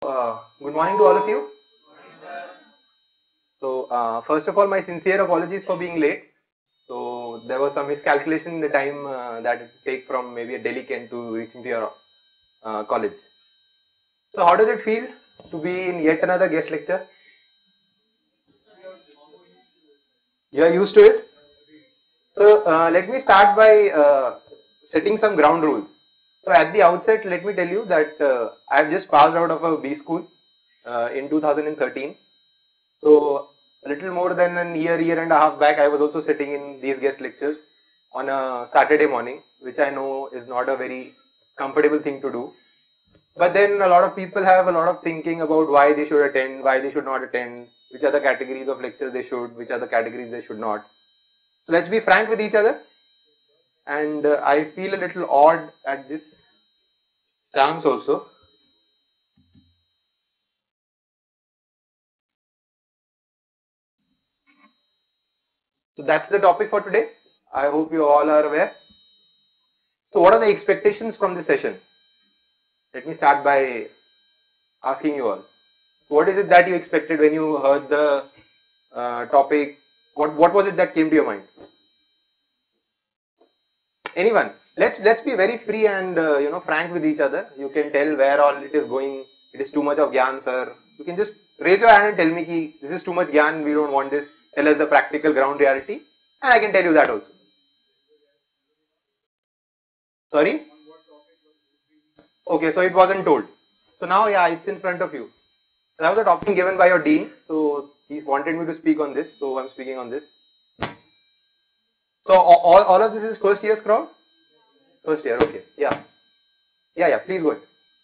Good morning to all of you. So, first of all, my sincere apologies for being late. So, there was some miscalculation in the time that it take from maybe a Delhi Kent to reaching to your college. So, how does it feel to be in yet another guest lecture? You are used to it? So, let me start by setting some ground rules. So, at the outset, let me tell you that I have just passed out of a B school in 2013. So, a little more than a year and a half back, I was also sitting in these guest lectures on a Saturday morning, which I know is not a very comfortable thing to do. But then a lot of people have a lot of thinking about why they should attend, why they should not attend, which are the categories of lectures they should, which are the categories they should not. So let's be frank with each other. And I feel a little odd at this stance also. So that's the topic for today. I hope you all are aware. So what are the expectations from this session? Let me start by asking you all. What is it that you expected when you heard the topic? What was it that came to your mind? Anyone? Let's be very free and frank with each other. You can tell where all it is going. It is too much of gyan, sir. You can just raise your hand and tell me ki this is too much gyan. We don't want this. Tell us the practical ground reality, and I can tell you that also. Sorry? Okay, so it wasn't told. So now, yeah, it's in front of you. That was a topic given by your dean, so he wanted me to speak on this, so I'm speaking on this. So all of this is first year's crowd? First year, okay. Yeah. Yeah, please go ahead.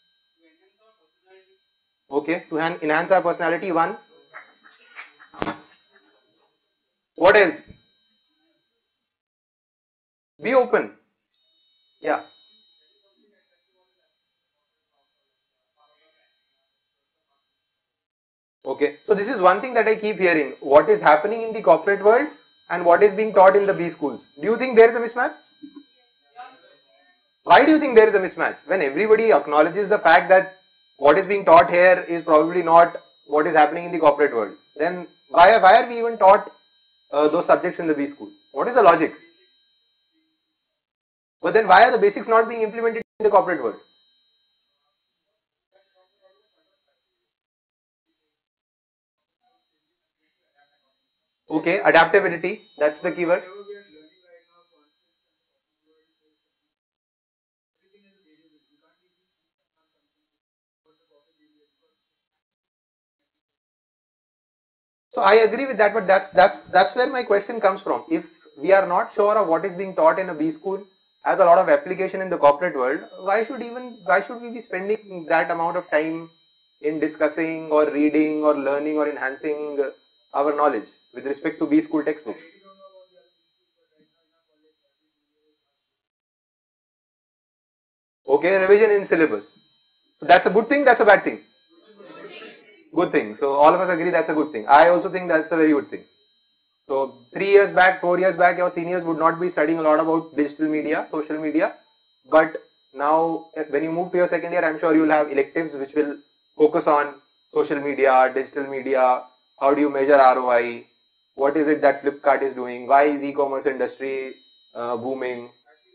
Okay, to enhance our personality, one. What else? Be open. Yeah. Okay, so this is one thing that I keep hearing. What is happening in the corporate world and what is being taught in the B schools. Do you think there is a mismatch? Why do you think there is a mismatch? When everybody acknowledges the fact that what is being taught here is probably not what is happening in the corporate world, then why are we even taught those subjects in the B school? What is the logic? But then why are the basics not being implemented in the corporate world? Okay, adaptability, that's the keyword. So I agree with that, but that's where my question comes from. If we are not sure of what is being taught in a B school has a lot of application in the corporate world, why should we be spending that amount of time in discussing or reading or learning or enhancing our knowledge with respect to B school textbooks? Okay, revision in syllabus. So that's a good thing, that's a bad thing. Good thing. So all of us agree that's a good thing. I also think that's a very good thing. So 3 years back, 4 years back, your seniors would not be studying a lot about digital media, social media. But now, when you move to your second year, I'm sure you'll have electives which will focus on social media, digital media. How do you measure ROI? What is it that Flipkart is doing? Why is e-commerce industry booming?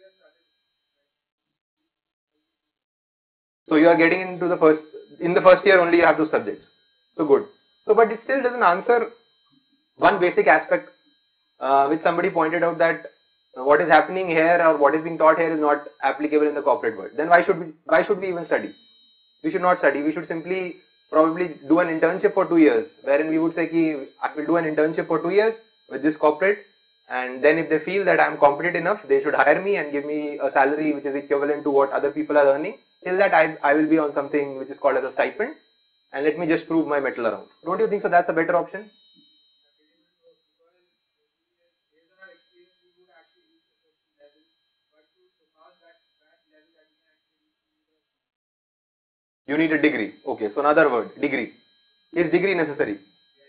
So you are getting into in the first year only you have those subjects. So good. So but it still doesn't answer one basic aspect which somebody pointed out that what is happening here or what is being taught here is not applicable in the corporate world. Then why should we even study? We should not study. We should simply probably do an internship for 2 years, wherein we would say ki I will do an internship for 2 years with this corporate, and then if they feel that I am competent enough, they should hire me and give me a salary which is equivalent to what other people are earning. Till that I will be on something which is called as a stipend, and let me just prove my metal around. Don't you think so? That's a better option. You need a degree. Okay, so another word, degree. Is degree necessary?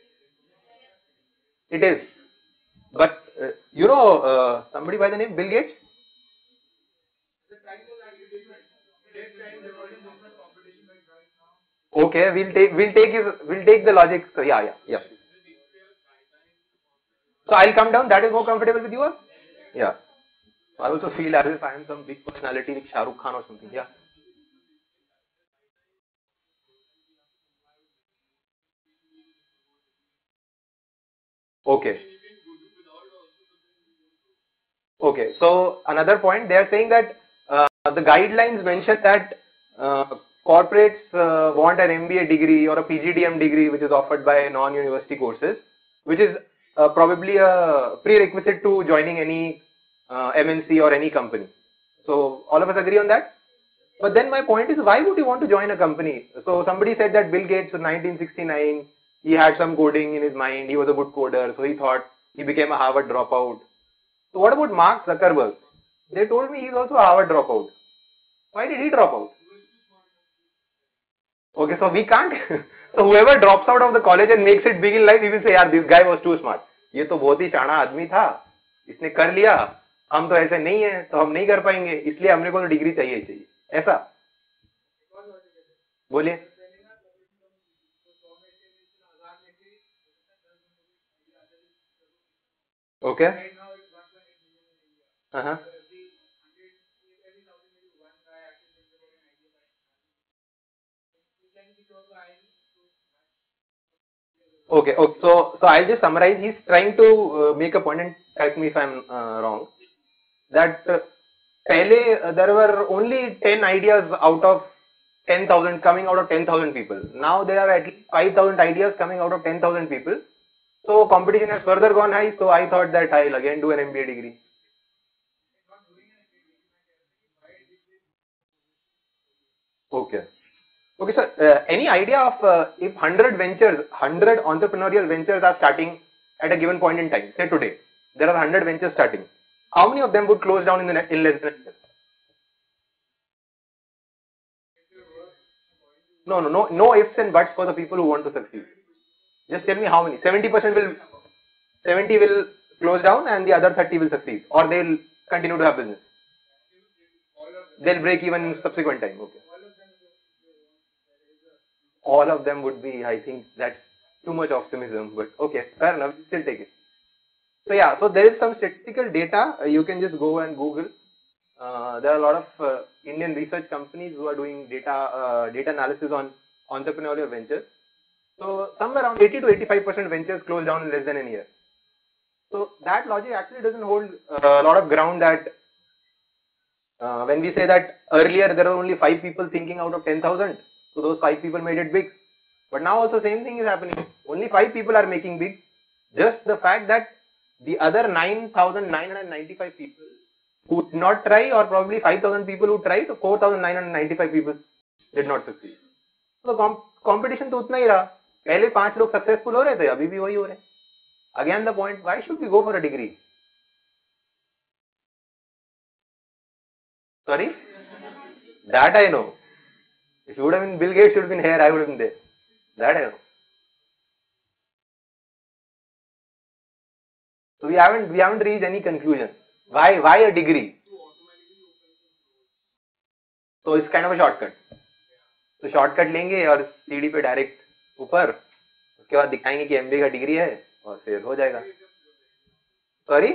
It is. But somebody by the name Bill Gates? Okay, we'll take the logic. So yeah. So I'll come down. That is more comfortable with you? Or? Yeah. I also feel as if I am some big personality like Shah Rukh Khan or something. Yeah. Okay. Okay. So another point, they are saying that the guidelines mention that uh, corporates want an MBA degree or a PGDM degree, which is offered by non-university courses, which is probably a prerequisite to joining any MNC or any company. So all of us agree on that. But then my point is, why would you want to join a company? So somebody said that Bill Gates in 1969, he had some coding in his mind. He was a good coder, so he thought he became a Harvard dropout. So what about Mark Zuckerberg? They told me he's also a Harvard dropout. Why did he drop out? Okay, so we can't. So whoever drops out of the college and makes it big in life, he will say, यार this guy was too smart. ये तो बहुत ही शाना आदमी था. इसने कर लिया. हम तो ऐसे नहीं है, तो हम नहीं कर पाएंगे. इसलिए हमने को तो डिग्री चाहिए ही चाहिए. ऐसा बोलिए. Okay. Uh-huh. Okay. Okay. So I'll just summarize. He's trying to make a point, and correct me if I'm wrong. That there were only 10 ideas out of 10,000 coming out of 10,000 people. Now there are at least 5,000 ideas coming out of 10,000 people. So competition has further gone high. So I thought that I'll again do an MBA degree. Okay. Okay, sir. Any idea of if 100 entrepreneurial ventures are starting at a given point in time, say today, there are 100 ventures starting. How many of them would close down in in less than a year? No ifs and buts for the people who want to succeed. Just tell me how many. 70% will 70 will close down and the other 30 will succeed, or they'll continue to have business. They'll break even in subsequent time. Okay. All of them would be, I think that's too much optimism, but okay, fair enough. Still take it. So yeah, so there is some statistical data. You can just go and Google. There are a lot of Indian research companies who are doing data analysis on entrepreneurial ventures. So somewhere around 80 to 85% ventures close down in less than a year. So that logic actually doesn't hold a lot of ground. That when we say that earlier there were only 5 people thinking out of 10,000, so those 5 people made it big. But now also same thing is happening. Only 5 people are making big. Just the fact that the other 9,995 people who did not try, or probably 5,000 people who tried, so 4,995 people did not succeed. So competition तो उतना ही रहा. पहले 5 लोग successful हो रहे थे, अभी भी वही हो रहे हैं. Again the point, why should we go for a degree? Sorry? That I know. If you would have been Bill Gates, should have been here, I would have been there. That I know. So we haven't reached any conclusion. Why a degree? So it's kind of a shortcut. तो shortcut लेंगे और CD पे direct ऊपर, उसके बाद दिखाएंगे कि MBA का डिग्री है और फिर हो जाएगा. सॉरी.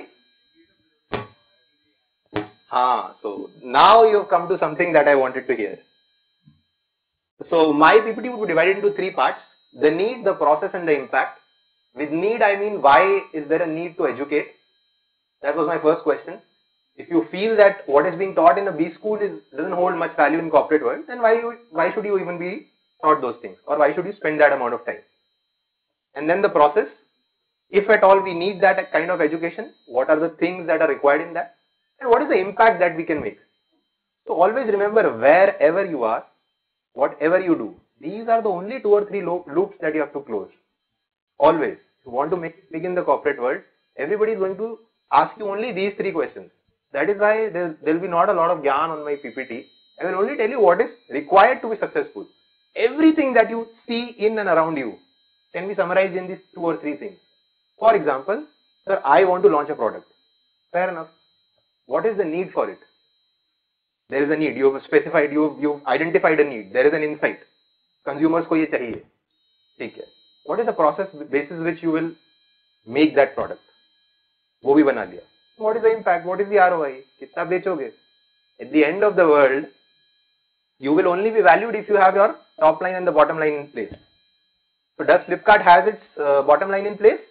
हाँ. So now you have come to something that I wanted to hear. So my PPT would be divided into 3 parts: the need, the process, and the impact. With need, I mean, why is there a need to educate? That was my first question. If you feel that what is being taught in a B school doesn't hold much value in corporate world, then why should you even be taught those things, or why should you spend that amount of time? And then the process. If at all we need that kind of education, what are the things that are required in that, and what is the impact that we can make? So always remember, wherever you are, whatever you do, these are the only 2 or 3 loops that you have to close. Always. If you want to make it big in the corporate world, everybody is going to ask you only these 3 questions. That is why there will be not a lot of gyan on my PPT. I will only tell you what is required to be successful. Everything that you see in and around you can be summarized in these 2 or 3 things. For example, sir, I want to launch a product. Fair enough. What is the need for it? There is a need. You have specified, you've identified a need. There is an insight. consumers को ये चाहिए, ठीक है, what is the process basis which you will make that product, वो भी बना लिया, what is the impact, what is the ROI, कितना बेचोगे, at the end of the world you will only be valued if you have your top line and the bottom line in place. So does Flipkart has its bottom line in place?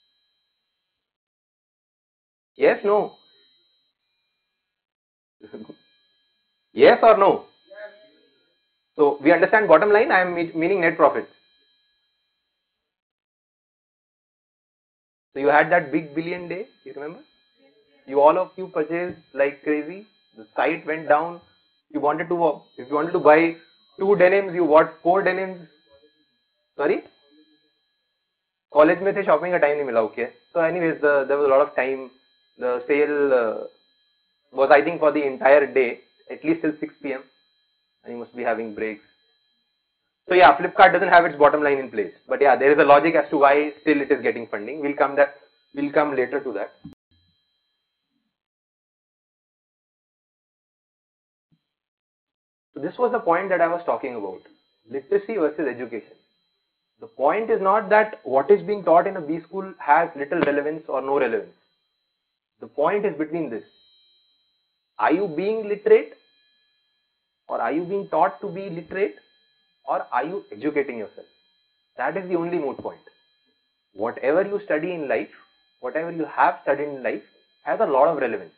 Yes, no? Yes or no? So we understand bottom line, I am meaning net profit. So you had that big billion day, you remember? You all of you purchased like crazy, the site went down, if you wanted to buy 2 denims, you bought 4 denims. Sorry? College में थे, shopping का time नहीं मिला, okay. So anyways, there was a lot of time. The sale was, I think, for the entire day, at least till 6 p.m. and you must be having breaks. So yeah, Flipkart doesn't have its bottom line in place, but yeah, there is a logic as to why still it is getting funding. We'll come later to that. So this was the point that I was talking about, literacy versus education. The point is not that what is being taught in a B school has little relevance or no relevance. The point is between this. Are you being literate, or are you being taught to be literate, or are you educating yourself? That is the only moot point. Whatever you study in life, whatever you have studied in life has a lot of relevance.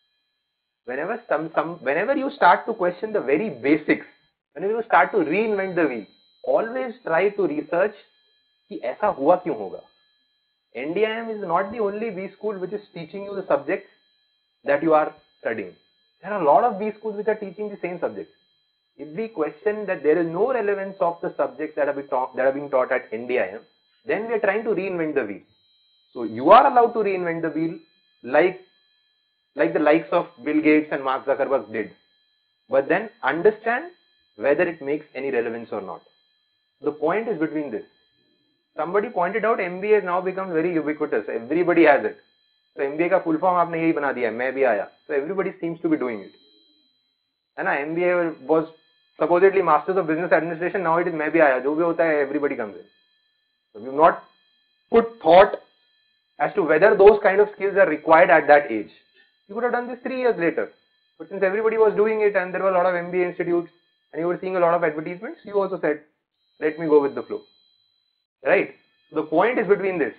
Whenever you start to question the very basics, whenever you start to reinvent the wheel, always try to research कि ऐसा हुआ क्यों होगा. NDIM is not the only B school which is teaching you the subjects that you are studying. There are a lot of B schools which are teaching the same subjects. If we question that there is no relevance of the subjects that are being taught at NDIM, then we are trying to reinvent the wheel. So you are allowed to reinvent the wheel like the likes of Bill Gates and Mark Zuckerberg did. But then understand whether it makes any relevance or not. The point is between this. Somebody pointed out MBA has now become very ubiquitous. Everybody has it. So MBA का full form आपने यही बना दिया, मैं भी आया. So everybody seems to be doing it. है ना, MBA was supposedly Masters of Business Administration, now it is मैं भी आया. जो भी होता है, everybody comes in. So we have not put thought as to whether those kind of skills are required at that age. You could have done this 3 years later. But since everybody was doing it and there were a lot of MBA institutes and you were seeing a lot of advertisements, you also said, let me go with the flow. Right? So the point is between this.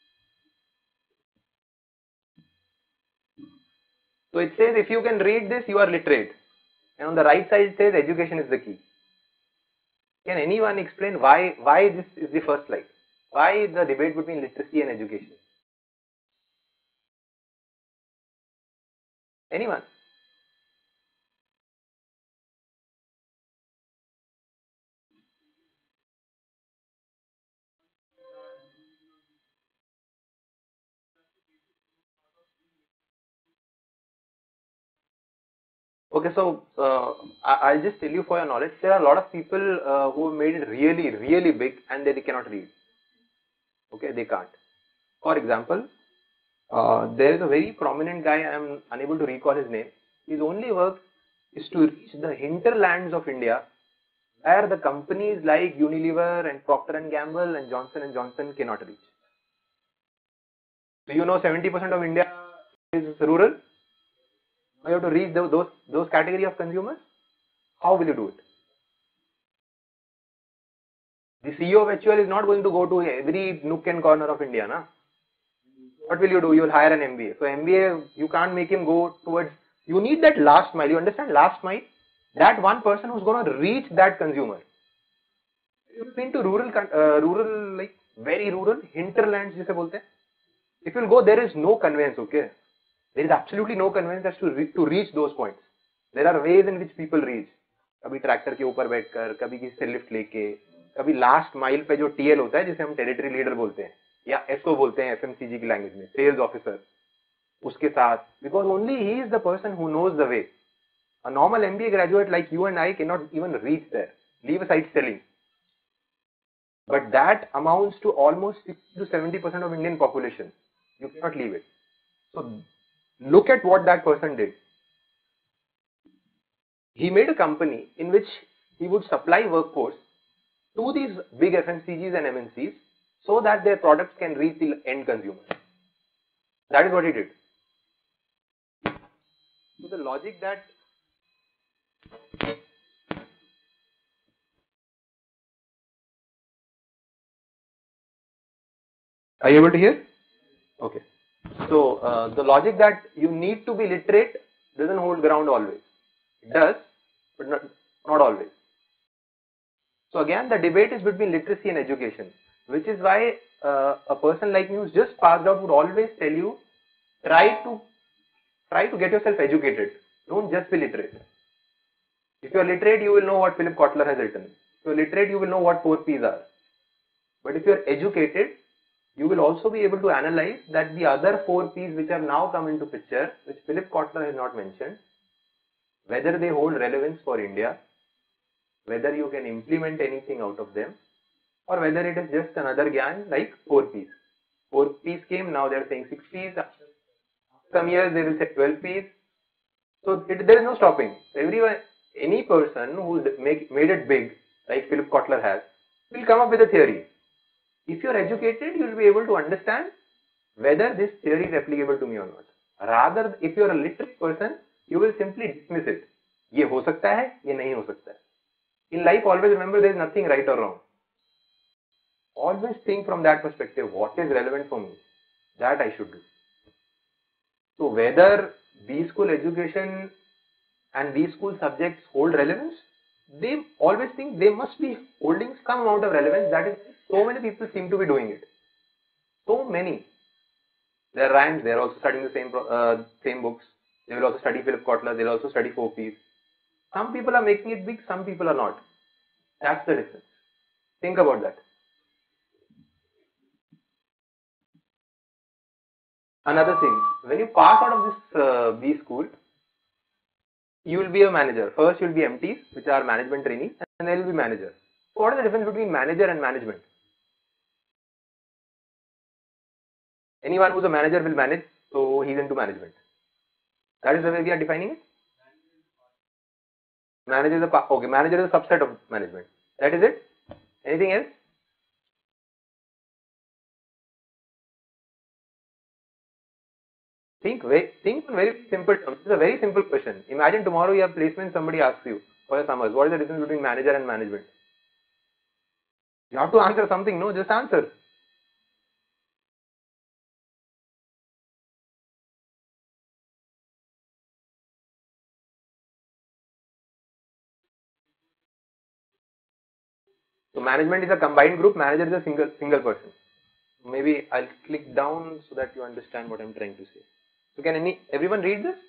So it says if you can read this, you are literate. And on the right side it says education is the key. Can anyone explain why this is the first slide? Why the debate between literacy and education? Anyone? Okay, so I'll just tell you for your knowledge, there are a lot of people who have made it really, really big and they cannot read. Okay, they can't. For example, there is a very prominent guy, I am unable to recall his name. His only work is to reach the hinterlands of India where the companies like Unilever and Procter & Gamble and Johnson & Johnson cannot reach. So you know 70% of India is rural. You have to reach those category of consumers. How will you do it? The CEO of HUL is not going to go to every nook and corner of India, na? What will you do? You will hire an MBA. So MBA, you can't make him go towards. You need that last mile. You understand? Last mile. That one person who's going to reach that consumer. You've been to rural, like very rural hinterlands, जिसे बोलते हैं. If you'll go, there is no conveyance. Okay. There is absolutely no conveyance as to reach those points. There are ways in which people reach. कभी tractor के ऊपर बैठकर, कभी किसी से लिफ्ट लेके, कभी लास्ट माइल पे जो टीएल होता है जिसे हम टेरिटरी लीडर बोलते हैं या एसओ बोलते हैं एफएमसीजी की लैंग्वेज में, सेल्स ऑफिसर, उसके साथ, because only he is the person who knows the way. A normal MBA graduate like you and I can not even reach there, leave aside selling. But that amounts to almost 60 to 70% of Indian population. You cannot leave it. So look at what that person did. He made a company in which he would supply workforce to these big FMCGs and MNCs so that their products can reach the end consumer. That is what he did. So the logic that are you able to hear? Okay. So the logic that you need to be literate doesn't hold ground always. It does, but not always. So again, the debate is between literacy and education, which is why a person like me who's just passed out would always tell you, try to get yourself educated. Don't just be literate. If you are literate, you will know what Philip Kotler has written. If you are literate, you will know what 4 P's are. But if you are educated, you will also be able to analyze that the other 4 P's which have now come into picture, which Philip Kotler has not mentioned, whether they hold relevance for India, whether you can implement anything out of them, or whether it is just another gyan like 4 P's. 4 P's came, now they are saying 6 P's. Some years they will say 12 P's. So there is no stopping. Any person who made it big, like Philip Kotler has, will come up with a theory. If you are educated, you will be able to understand whether this theory is applicable to me or not. Rather, if you are a literate person, you will simply dismiss it. ये हो सकता है, ये नहीं हो सकता है. In life, always remember there is nothing right or wrong. Always think from that perspective, what is relevant for me? That I should do. So whether B-school education and B-school subjects hold relevance, they always think they must be holding some amount of relevance. That is, so many people seem to be doing it. So many. They are ranks, they are also studying the same books. They will also study Philip Kotler, they will also study 4 P's. Some people are making it big, some people are not. That's the difference. Think about that. Another thing, when you pass out of this B school, you will be a manager. First you will be MTs, which are management trainees, and then you will be manager. So what is the difference between manager and management? Anyone who's a manager will manage, so he's into management. That is the way we are defining it. Manager is manager is a subset of management. That is it. Anything else? Think very simple terms. It's a very simple question. Imagine tomorrow you have placement, somebody asks you for your summers, what is the difference between manager and management? You have to answer something, no? Just answer. So management is a combined group, manager is a single person. Maybe I'll click down so that you understand what I'm trying to say. So can everyone read this?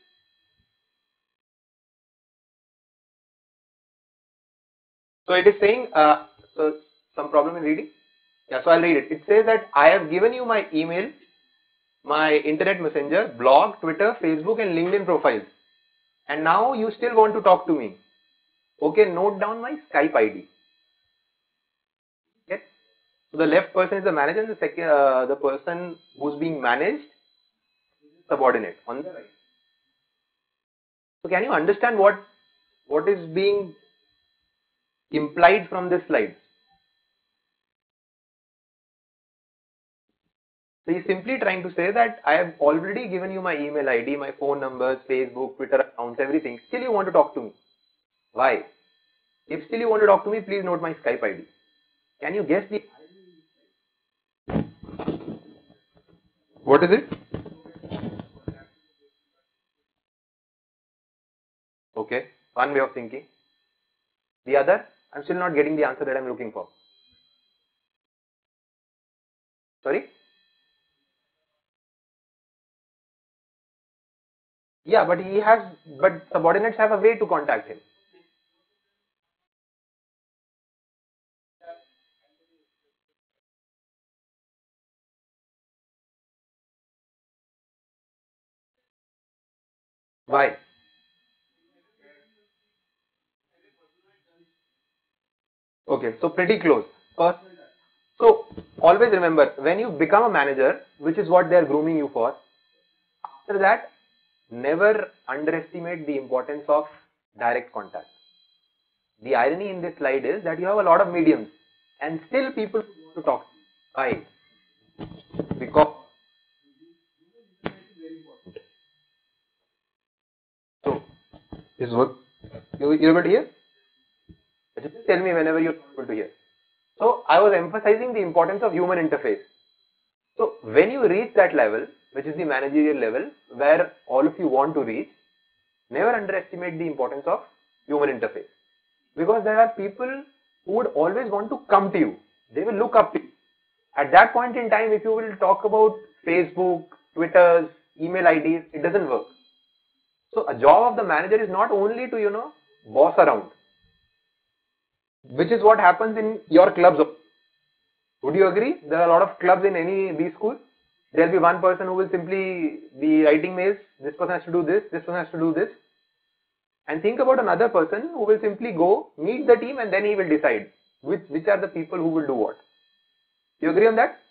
So it is saying, so some problem in reading? Yeah, so I'll read it. It says that I have given you my email, my internet messenger, blog, Twitter, Facebook and LinkedIn profiles. And now you still want to talk to me. Okay, note down my Skype ID. Okay. So the left person is the manager and the second, the person who's being managed, subordinate on the right. So can you understand what is being implied from this slide? So he's simply trying to say that I have already given you my email ID, my phone numbers, Facebook, Twitter accounts, everything. Still you want to talk to me. Why? If still you want to talk to me, please note my Skype ID. Can you guess the... What is it? Okay, one way of thinking. The other, I'm still not getting the answer that I'm looking for. Sorry? Yeah, but subordinates have a way to contact him. Why? Okay, so pretty close. So always remember, when you become a manager, which is what they are grooming you for, after that, never underestimate the importance of direct contact. The irony in this slide is that you have a lot of mediums. and still people want to talk to you. Why? Because so this is what you're able to hear? Just tell me whenever you're able to hear. So I was emphasizing the importance of human interface. So when you reach that level, which is the managerial level, where all of you want to reach, never underestimate the importance of human interface. Because there are people who would always want to come to you. They will look up to you. At that point in time, if you will talk about Facebook, Twitters, email IDs, it doesn't work. So a job of the manager is not only to, boss around, which is what happens in your clubs. Would you agree? There are a lot of clubs in any B school. There will be one person who will simply be writing mails. This person has to do this. This person has to do this. And think about another person who will simply go meet the team and then he will decide which are the people who will do what. You agree on that?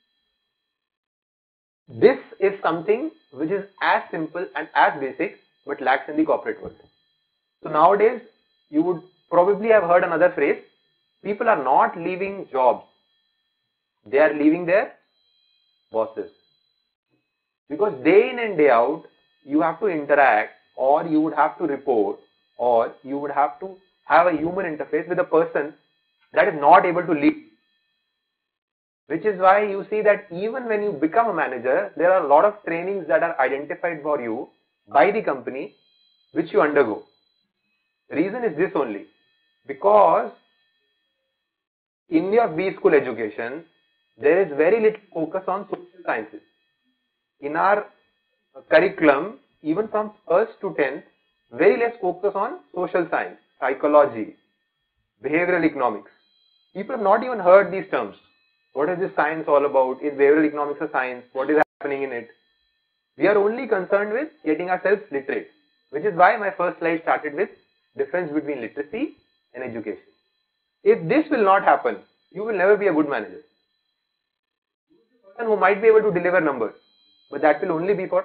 This is something which is as simple and as basic but lacks in the corporate world. So nowadays you would probably have heard another phrase. People are not leaving jobs. They are leaving their bosses. Because day in and day out, you have to interact, or you would have to report, or you would have to have a human interface with a person that is not able to lead. Which is why you see that even when you become a manager, there are a lot of trainings that are identified for you by the company which you undergo. The reason is this only. Because in your B school education, there is very little focus on social sciences. In our curriculum, even from 1st to 10th, very less focus on social science, psychology, behavioral economics. People have not even heard these terms. What is this science all about? Is behavioral economics a science? What is happening in it? We are only concerned with getting ourselves literate, which is why my first slide started with difference between literacy and education. If this will not happen, you will never be a good manager. Who might be able to deliver numbers, but that will only be for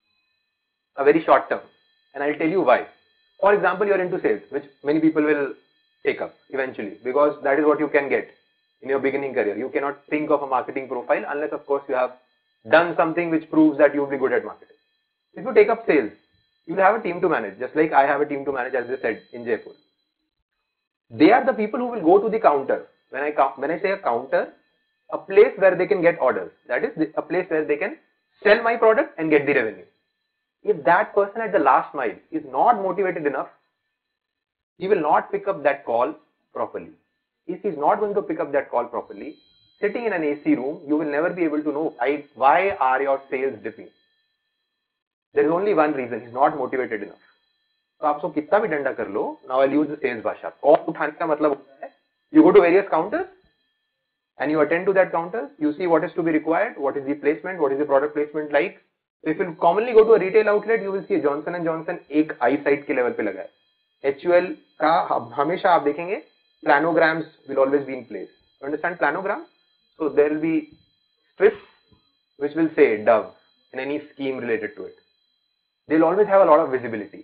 a very short term, and I'll tell you why. For example, you're into sales, which many people will take up eventually, because that is what you can get in your beginning career. You cannot think of a marketing profile unless, of course, you have done something which proves that you'll be good at marketing. If you take up sales, you'll have a team to manage, just like I have a team to manage, as I said, in Jaipur. They are the people who will go to the counter. When I say a counter, a place where they can get orders. That is a place where they can sell my product and get the revenue. If that person at the last mile is not motivated enough, he will not pick up that call properly. If he is not going to pick up that call properly, sitting in an AC room, you will never be able to know why are your sales dipping. There is only one reason, he is not motivated enough. तो आप सब कितना भी डंडा कर लो, now I'll use the sales भाषा. Call उठाने का मतलब होता है, you go to various counters and you attend to that counter, you see what is to be required, what is the placement, what is the product placement like. So if you commonly go to a retail outlet, you will see Johnson & Johnson एक eyesight के level पे लगा है. HUL का हमेशा आप देखेंगे planograms will always be in place. You understand planograms? So there will be strips which will say Dove in any scheme related to it. They will always have a lot of visibility.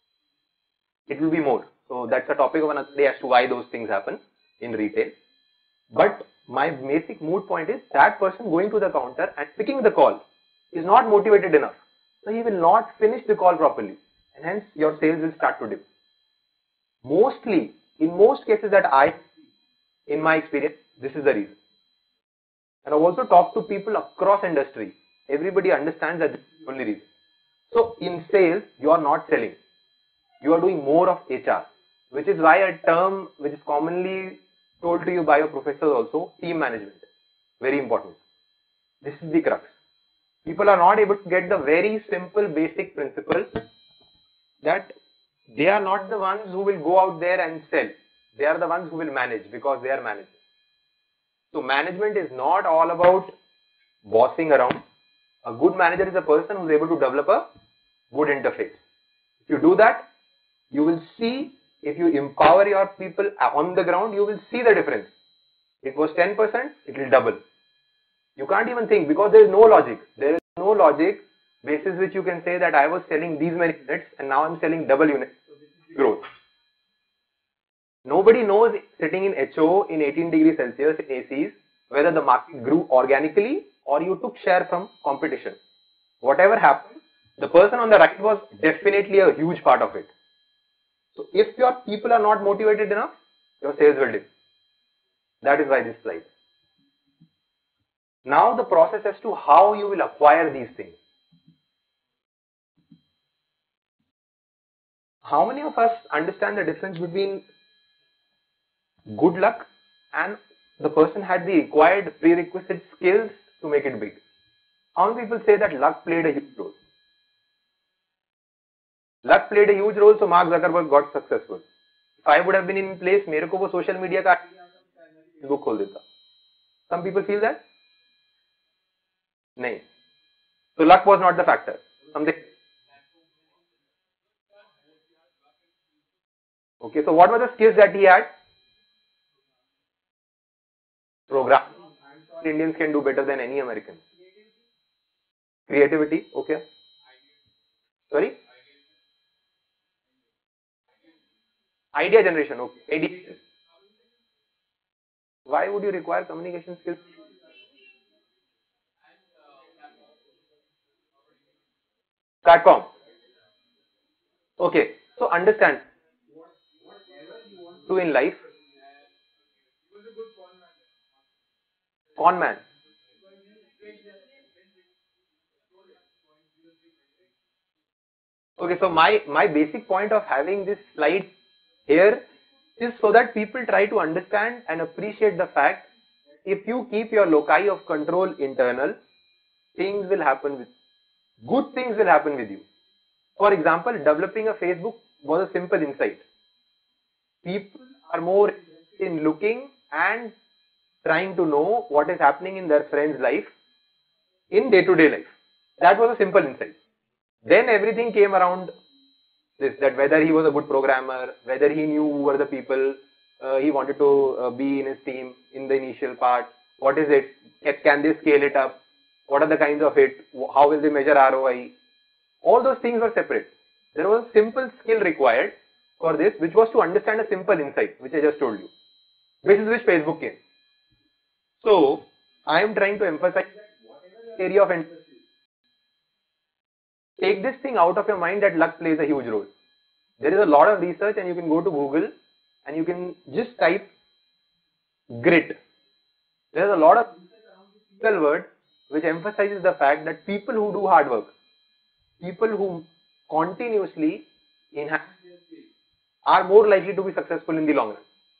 It will be more. So that's a topic of another day as to why those things happen in retail. But my basic moot point is that person going to the counter and picking the call is not motivated enough. So he will not finish the call properly, and hence your sales will start to dip. Mostly, in most cases that in my experience, this is the reason. And I've also talked to people across industry. Everybody understands that this is the only reason. So in sales, you are not selling. You are doing more of HR, which is why a term which is commonly told to you by your professors also, team management. Very important. This is the crux. People are not able to get the very simple basic principle that they are not the ones who will go out there and sell. They are the ones who will manage because they are managers. So management is not all about bossing around. A good manager is a person who is able to develop a good interface. If you do that, you will see, if you empower your people on the ground, you will see the difference. It was 10%, it will double. You can't even think because there is no logic. There is no logic basis which you can say that I was selling these many units and now I'm selling double units. Growth. Nobody knows sitting in HO in 18 degrees Celsius in ACs whether the market grew organically or you took share from competition. Whatever happened, the person on the right was definitely a huge part of it. So if your people are not motivated enough, your sales will dip. That is why this slide. Now the process as to how you will acquire these things. How many of us understand the difference between good luck and the person had the required prerequisite skills to make it big? How many people say that luck played a huge role? Luck played a huge role, so Mark Zuckerberg got successful. If I would have been in place, मेरे को वो social media का Facebook खोल देता. Some people feel that? नहीं. So luck was not the factor. Something. Okay, so what were the skills that he had? Programming. Indians can do better than any American. Creativity, okay. Sorry? Idea generation, okay. Ideation. Why would you require communication skills? Platform. Okay, so understand. Do in life. Con man. Okay, so my basic point of having this slide here is so that people try to understand and appreciate the fact if you keep your loci of control internal, things will happen with good things will happen with you. For example, developing a Facebook was a simple insight. People are more in looking and trying to know what is happening in their friend's life in day-to-day life. That was a simple insight. Then everything came around this, that whether he was a good programmer, whether he knew who were the people he wanted to be in his team in the initial part, what is it, can they scale it up, what are the kinds of it, how will they measure ROI, all those things were separate. There was a simple skill required for this, which was to understand a simple insight, which I just told you, which is which Facebook came. So, I am trying to emphasize area of interest. Take this thing out of your mind that luck plays a huge role. There is a lot of research and you can go to Google and you can just type grit. There is a lot of single word which emphasizes the fact that people who do hard work, people who continuously enhance are more likely to be successful in the long run.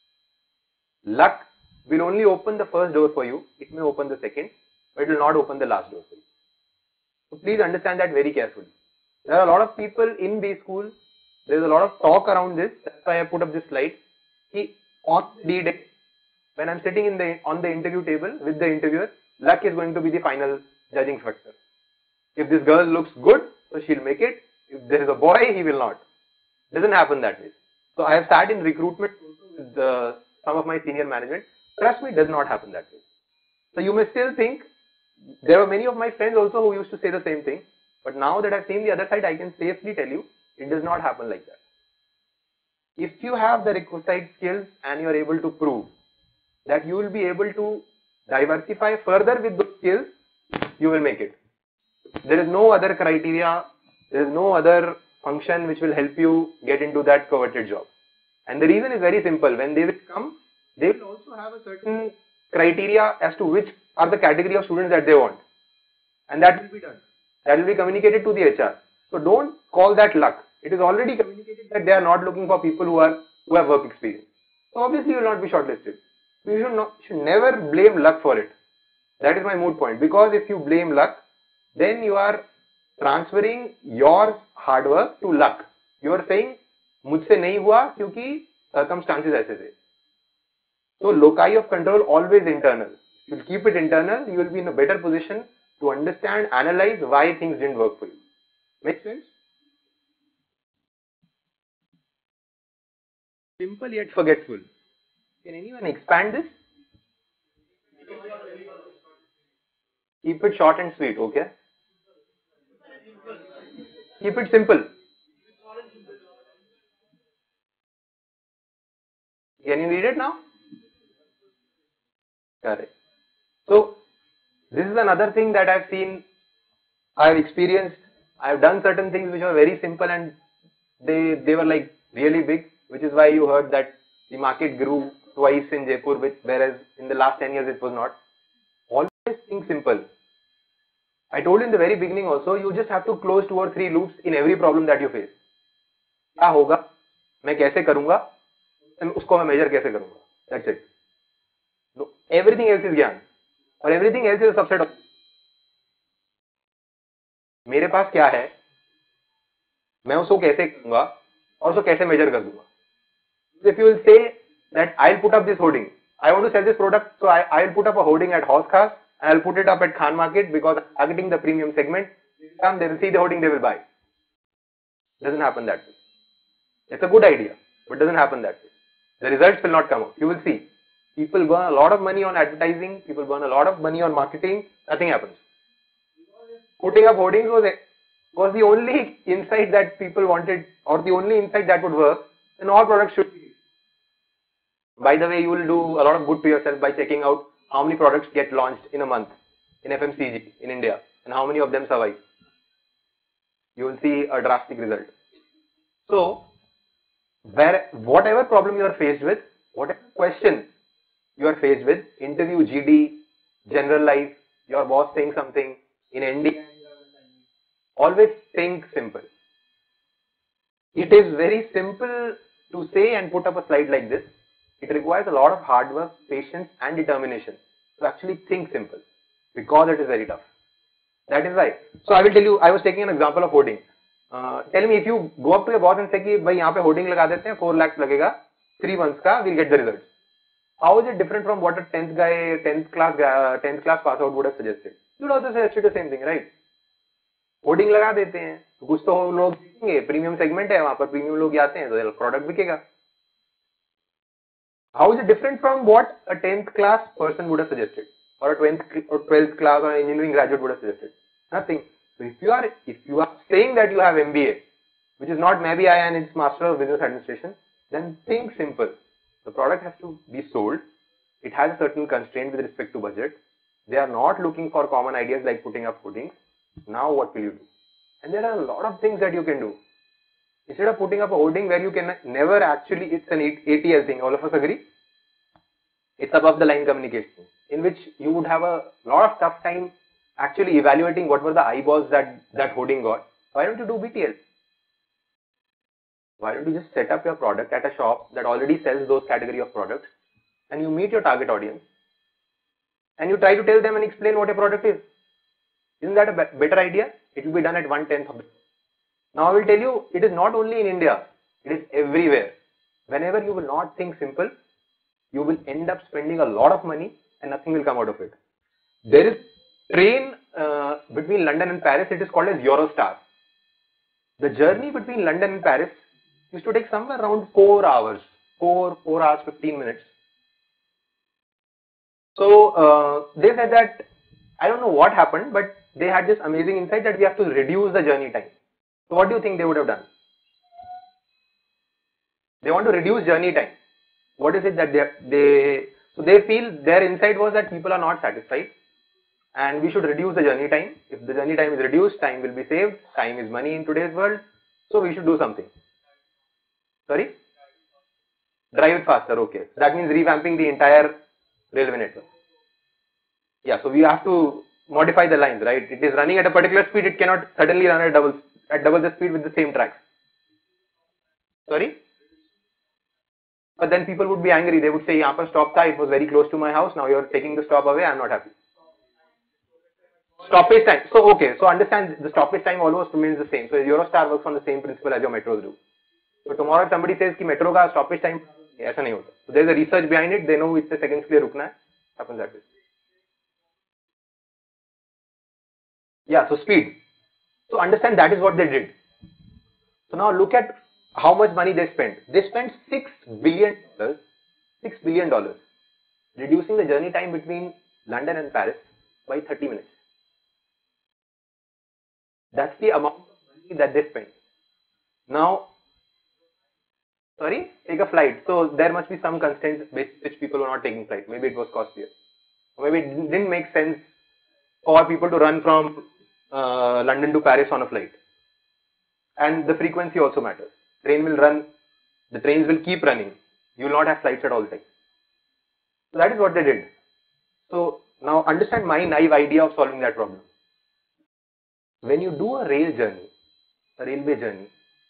Luck will only open the first door for you. It may open the second, but it will not open the last door for you. So please understand that very carefully. There are a lot of people in B school. There is a lot of talk around this. That's why I put up this slide. On the day when I'm sitting on the interview table with the interviewer, luck is going to be the final judging factor. If this girl looks good, so she'll make it. If there is a boy, he will not. Doesn't happen that way. So I have sat in recruitment with some of my senior management. Trust me, it does not happen that way. So you may still think, there were many of my friends also who used to say the same thing, but now that I've seen the other side, I can safely tell you, it does not happen like that. If you have the requisite skills and you are able to prove that you will be able to diversify further with those skills, you will make it. There is no other criteria, there is no other function which will help you get into that coveted job. And the reason is very simple. When they will come, they will also have a certain criteria as to which are the category of students that they want. And that will be done. That will be communicated to the HR. So don't call that luck. It is already communicated that they are not looking for people who have work experience. So obviously you will not be shortlisted. You should never blame luck for it. That is my moot point. Because if you blame luck, then you are transferring your hard work to luck. You are saying, मुझसे नहीं हुआ क्योंकि circumstances ऐसे थे. So loci of control always internal. If you keep it internal, you will be in a better position to understand, analyze why things didn't work for you. Make sense? Simple yet forgetful. Can anyone expand this? Keep it short and sweet, okay? Keep it simple. Can you read it now? Correct. So this is another thing that I've seen, I've experienced. I've done certain things which were very simple and they were like really big, which is why you heard that the market grew twice in Jaipur, whereas in the last 10 years it was not. Always think simple. I told you in the very beginning also, you just have to close 2 or 3 loops in every problem that you face. क्या होगा, मैं कैसे करूंगा, उसको मैं measure कैसे करूंगा. That's it. No, everything else is ज्ञान और everything else is a subset of. मेरे पास क्या है, मैं उसको कैसे करूंगा और उसको कैसे measure कर दूंगा. If you will say that I'll put up this hoarding, I want to sell this product, so I'll put up a hoarding at Horse Khas and I'll put it up at Khan Market because I'm targeting the premium segment. They will see the hoarding, they will buy. Doesn't happen that way. It's a good idea, but doesn't happen that way. The results will not come out. You will see. People burn a lot of money on advertising, people burn a lot of money on marketing, nothing happens. Putting up hoardings was the only insight that people wanted, or the only insight that would work, and all products should be. By the way, you will do a lot of good to yourself by checking out how many products get launched in a month in FMCG in India and how many of them survive. You will see a drastic result. So, whatever problem you are faced with, whatever question you are faced with, interview, GD, general life, your boss saying something, in ND, always think simple. It is very simple to say and put up a slide like this. It requires a lot of hard work, patience and determination to actually think simple because it is very tough. That is why. So I will tell you, I was taking an example of hoarding. Tell me, if you go up to your boss and say कि भाई यहाँ पे hoarding लगा देते हैं, 4 lakhs लगेगा, 3 months का, we'll get the results. How is it different from what a 10th class pass out would have suggested? You would also suggested the same thing, right? Hoarding लगा देते हैं, तो कुछ तो लोग देखेंगे, premium segment है, वहाँ पर premium लोग आते हैं, तो product बिकेगा. How is it different from what a 10th class person would have suggested, or a 12th class or an engineering graduate would have suggested? Nothing. So if you are saying that you have MBA, which is not maybe I and it's Master of Business Administration, then think simple. The product has to be sold. It has a certain constraint with respect to budget. They are not looking for common ideas like putting up hoardings. Now what will you do? And there are a lot of things that you can do. Instead of putting up a hoarding where you can never actually, it's an ATL thing, all of us agree? It's above the line communication, in which you would have a lot of tough time actually evaluating what were the eyeballs that hoarding got. Why don't you do BTL? Why don't you just set up your product at a shop that already sells those category of products and you meet your target audience and you try to tell them and explain what a product is. Isn't that a better idea? It will be done at 1/10 of it. Now I will tell you, it is not only in India, it is everywhere. Whenever you will not think simple, you will end up spending a lot of money and nothing will come out of it. There is train between London and Paris, it is called as Eurostar. The journey between London and Paris used to take somewhere around 4 hours, 4 hours 15 minutes. So they said that, I don't know what happened, but they had this amazing insight that we have to reduce the journey time. So what do you think they would have done? They want to reduce journey time. What is it that they feel their insight was that people are not satisfied and we should reduce the journey time. If the journey time is reduced, time will be saved. Time is money in today's world. So we should do something. Sorry? Drive it faster. Okay. That means revamping the entire railway network. Yeah. So we have to modify the lines, right? It is running at a particular speed. It cannot suddenly run at double the speed with the same tracks. Sorry? But then people would be angry. They would say, "Yahan par stop tha. It was very close to my house. Now you are taking the stop away. I am not happy." Stoppage time. So okay. So understand, the stoppage time almost remains the same. So Eurostar works on the same principle as your metros do. So tomorrow if somebody says कि metro का stoppage time ऐसा नहीं होता. So there is a research behind it. They know which seconds के लिए रुकना है. Happens that way. Yeah. So speed. So understand, that is what they did. So now look at how much money they spent. They spent $6 billion, reducing the journey time between London and Paris by 30 minutes. That's the amount of money that they spent. Now, Sorry, take a flight. So there must be some constraints which people were not taking flight. Maybe it was costlier. Maybe it didn't make sense for people to run from London to Paris on a flight. And the frequency also matters. Train will run, the trains will keep running. You will not have flights at all times. So that is what they did. So now understand my naive idea of solving that problem. When you do a railway journey,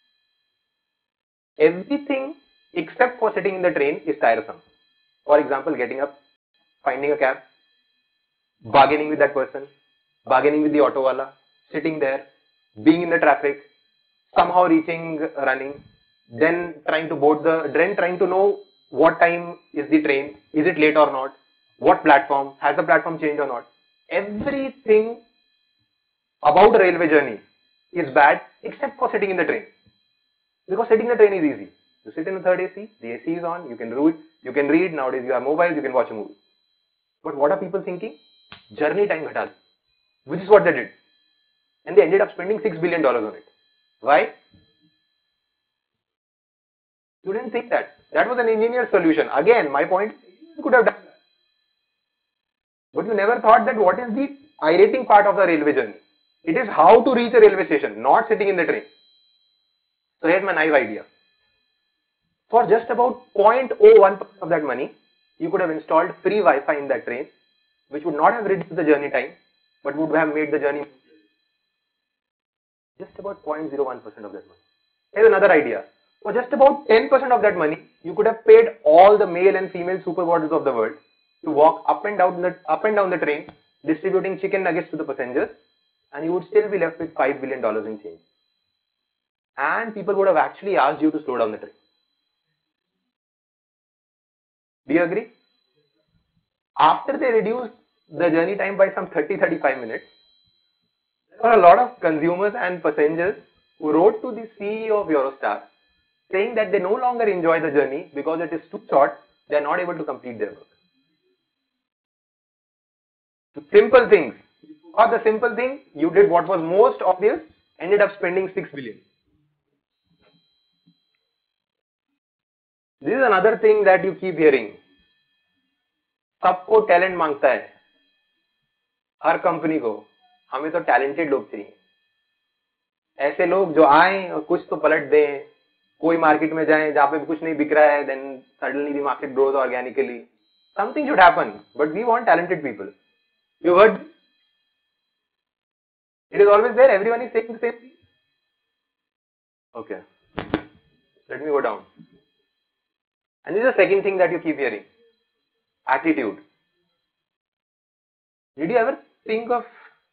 everything except for sitting in the train is tiresome. For example, getting up, finding a cab, bargaining with that person, bargaining with the auto wala, sitting there, being in the traffic, somehow reaching running, then trying to know what time is the train, is it late or not, what platform, has the platform changed or not. Everything about a railway journey is bad except for sitting in the train. Because sitting in the train is easy. You sit in the third AC, the AC is on, you can read, nowadays you have mobiles, you can watch a movie. But what are people thinking? Journey time ghata, which is what they did. And they ended up spending $6 billion on it. Why? You didn't think that. That was an engineer's solution. Again, my point, you could have done that. But you never thought that what is the irating part of the railway journey. It is how to reach a railway station, not sitting in the train. So here's my naive idea. For just about 0.01% of that money, you could have installed free Wi-Fi in that train, which would not have reduced the journey time, but would have made the journey just about 0.01% of that money. Here's another idea. For just about 10% of that money, you could have paid all the male and female supermodels of the world to walk up and down the train, distributing chicken nuggets to the passengers, and you would still be left with $5 billion in change. And people would have actually asked you to slow down the train. Do you agree? After they reduced the journey time by some 30-35 minutes, there were a lot of consumers and passengers who wrote to the CEO of Eurostar saying that they no longer enjoy the journey because it is too short, they are not able to complete their work. So simple things. Or the simple thing, you did what was most obvious, ended up spending $6 billion. This is another thing that you keep hearing. सबको talent मांगता है, हर company को, हमें तो talented लोग चाहिए. ऐसे लोग जो आए और कुछ तो पलट दें, कोई मार्केट में जाएं जहां पे भी कुछ नहीं बिक रहा है, then suddenly the market grows organically. Something should happen, but we want talented people. You heard? It is always there. Everyone is saying the same thing. Okay, let me go down. And this is the second thing that you keep hearing. Attitude. Did you ever think of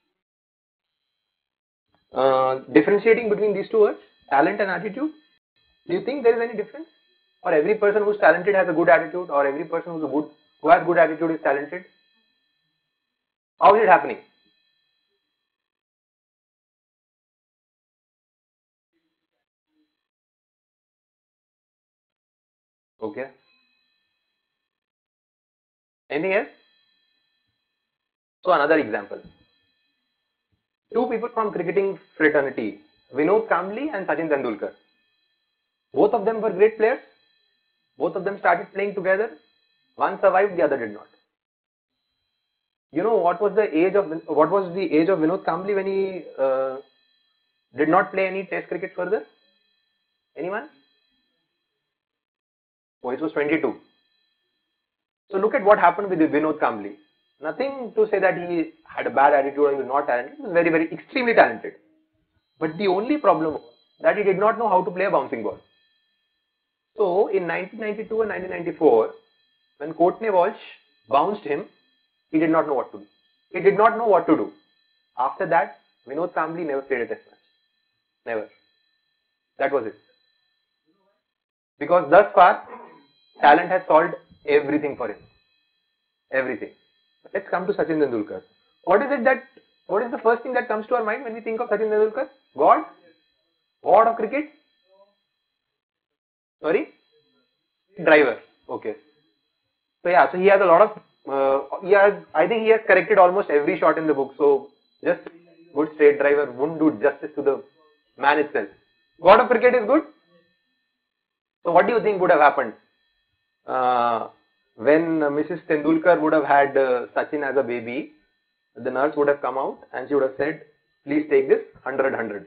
differentiating between these two words, talent and attitude? Do you think there is any difference? Or every person who's talented has a good attitude, or every person who has good attitude is talented? How is it happening? Okay. Anything else? So another example. Two people from cricketing fraternity, Vinod Kambli and Sachin Tendulkar. Both of them were great players. Both of them started playing together. One survived, the other did not. You know what was the age of Vinod Kambli when he did not play any Test cricket further? Anyone? Oh, it was 22. So look at what happened with Vinod Kambli. Nothing to say that he had a bad attitude or he was not talented. He was very, very extremely talented. But the only problem was that he did not know how to play a bouncing ball. So in 1992 and 1994, when Courtney Walsh bounced him, he did not know what to do. He did not know what to do. After that, Vinod Kambli never played a test match. Never. That was it. Because thus far, talent has solved everything for him. Everything. Let's come to Sachin Tendulkar. What is the first thing that comes to our mind when we think of Sachin Tendulkar? God? God of cricket? Sorry? Driver. Okay. So yeah, so he has a lot of, I think he has corrected almost every shot in the book. So just good straight driver wouldn't do justice to the man itself. God of cricket is good? So what do you think would have happened when Mrs. Tendulkar would have had Sachin as a baby? The nurse would have come out and she would have said, please take this 100.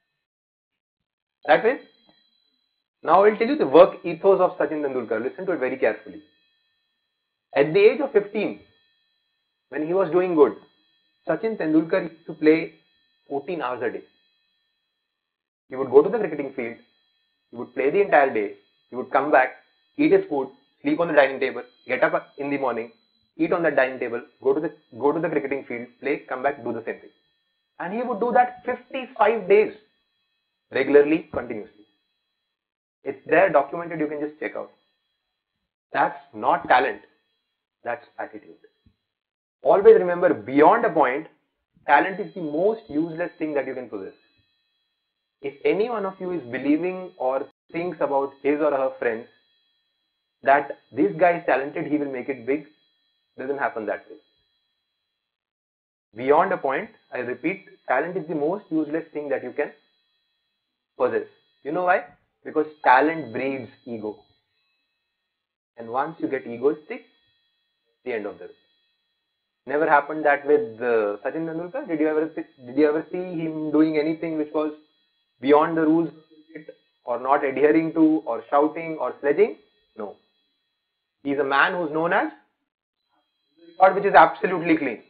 That is, now I will tell you the work ethos of Sachin Tendulkar. Listen to it very carefully. At the age of 15, when he was doing good, Sachin Tendulkar used to play 14 hours a day. He would go to the cricketing field, he would play the entire day, he would come back, eat his food, sleep on the dining table, get up in the morning, eat on that dining table, go to the cricketing field, play, come back, do the same thing. And he would do that 55 days regularly, continuously. It's there documented, you can just check out. That's not talent, that's attitude. Always remember, beyond a point, talent is the most useless thing that you can possess. If any one of you is believing or thinks about his or her friends that this guy is talented, he will make it big, doesn't happen that way. Beyond a point, I repeat, talent is the most useless thing that you can possess. You know why? Because talent breeds ego. And once you get egoistic, the end of the road. Never happened that with Sachin Tendulkar. Did you ever see him doing anything which was beyond the rules or not adhering to or shouting or sledging? No. He is a man who is known as God, which is absolutely clean.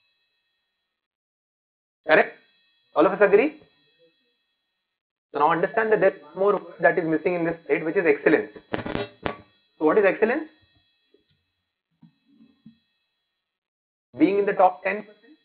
Correct? All of us agree? So now understand that there is one more word that is missing in this state, which is excellence. So what is excellence? Being in the top 10%?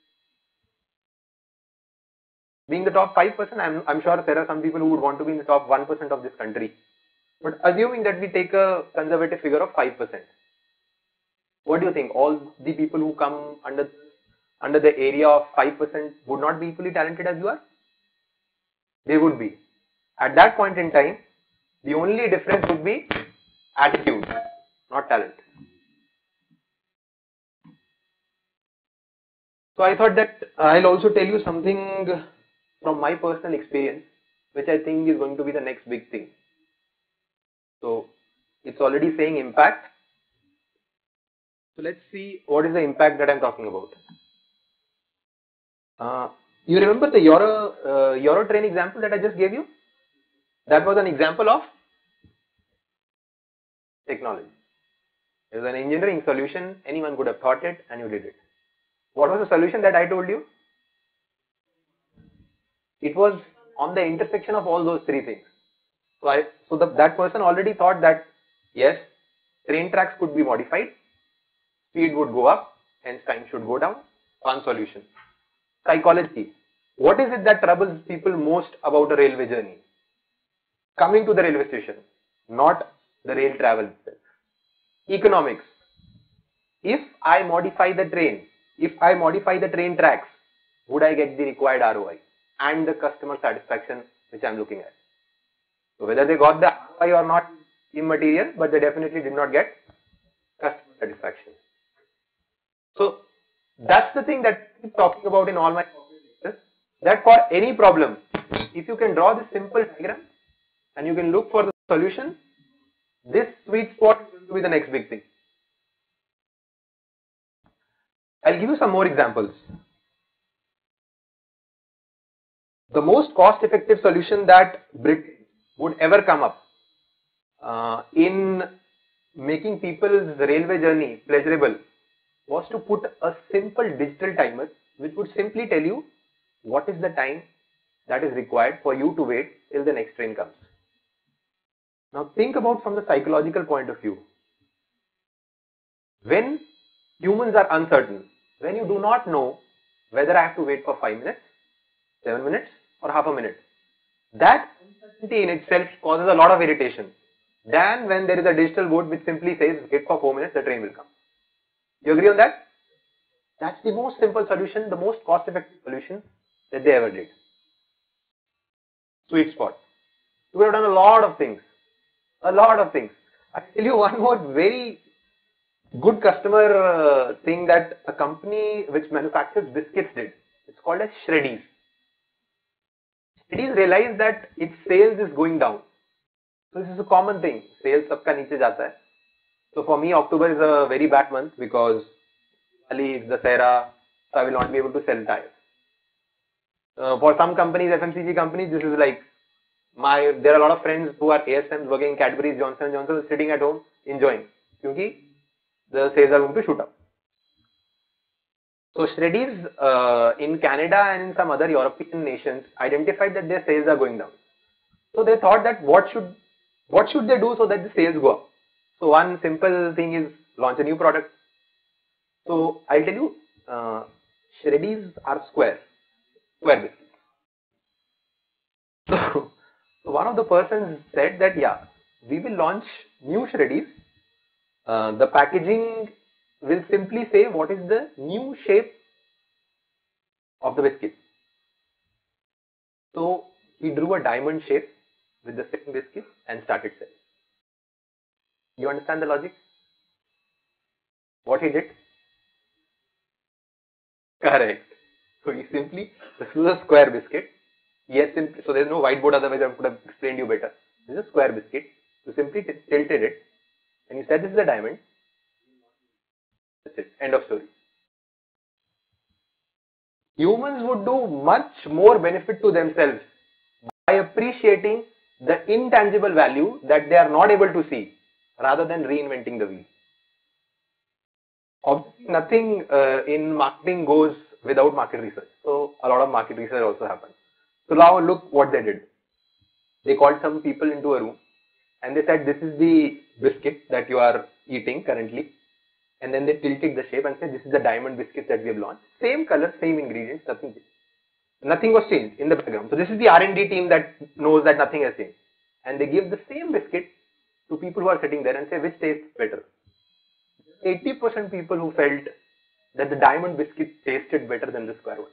Being the top 5%? I'm sure there are some people who would want to be in the top 1% of this country. But assuming that we take a conservative figure of 5%. What do you think? All the people who come under the area of 5% would not be equally talented as you are? They would be. At that point in time, the only difference would be attitude, not talent. So I thought that I'll also tell you something from my personal experience, which I think is going to be the next big thing. So it's already saying impact. So let's see what is the impact that I'm talking about. You remember the Eurotrain example that I just gave you? That was an example of technology. It was an engineering solution, anyone could have thought it and you did it. What was the solution that I told you? It was on the intersection of all those three things. So that person already thought that yes, train tracks could be modified, speed would go up, hence time should go down. One solution. Psychology. What is it that troubles people most about a railway journey? Coming to the railway station, not the rail travel itself. Economics. If I modify the train, if I modify the train tracks, would I get the required ROI and the customer satisfaction which I am looking at? So whether they got the ROI or not, immaterial, but they definitely did not get customer satisfaction. So that's the thing that I keep talking about in all my lectures, that for any problem, if you can draw this simple diagram and you can look for the solution, this sweet spot is going to be the next big thing. I'll give you some more examples. The most cost-effective solution that Britain would ever come up in making people's railway journey pleasurable was to put a simple digital timer which would simply tell you what is the time that is required for you to wait till the next train comes. Now think about from the psychological point of view. When humans are uncertain, when you do not know whether I have to wait for 5 minutes, 7 minutes or half a minute, that uncertainty in itself causes a lot of irritation than when there is a digital board which simply says wait for 4 minutes, the train will come. You agree on that? That's the most simple solution, the most cost effective solution that they ever did. Sweet spot. We have done a lot of things. A lot of things. I'll tell you one more very good customer thing that a company which manufactures biscuits did. It's called as Shreddies. Shreddies realized that its sales is going down. So this is a common thing. Sales सबका नीचे जाता है. So for me, October is a very bad month because Ali is the Dussehra, so I will not be able to sell tires. For some companies, FMCG companies, this is like there are a lot of friends who are ASMs working in Cadbury, Johnson & Johnson, sitting at home enjoying, because the sales are going to shoot up. So Shreddies in Canada and in some other European nations identified that their sales are going down. So they thought that what should they do so that the sales go up? So one simple thing is launch a new product. So I'll tell you, Shreddies are square biscuits. So one of the persons said that yeah, we will launch new Shreddies. The packaging will simply say what is the new shape of the biscuit. So he drew a diamond shape with the same biscuit and started selling. You understand the logic? What he did? Correct. So he simply, this is a square biscuit. Yes, simply, so there is no whiteboard, otherwise I could have explained you better. This is a square biscuit. You simply tilted it and you said this is a diamond. That's it. End of story. Humans would do much more benefit to themselves by appreciating the intangible value that they are not able to see rather than reinventing the wheel. Obviously, nothing in marketing goes without market research. So a lot of market research also happens. So now look what they did. They called some people into a room and they said, this is the biscuit that you are eating currently. And then they tilted the shape and said, this is the diamond biscuit that we have launched. Same color, same ingredients, nothing changed. Nothing was changed in the background. So this is the R&D team that knows that nothing has changed. And they give the same biscuit to people who are sitting there and say, which tastes better? 80% people who felt that the diamond biscuit tasted better than the square one.